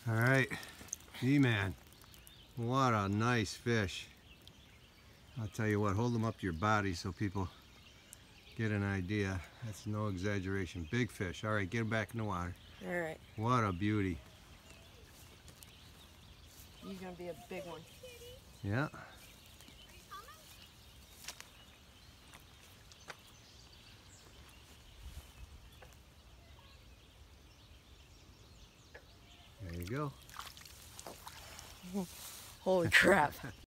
All right, G-Man, what a nice fish. I'll tell you what, hold them up to your body so people get an idea. That's no exaggeration. Big fish. All right, get him back in the water. All right. What a beauty. He's gonna be a big one. Yeah. There you go. Holy crap.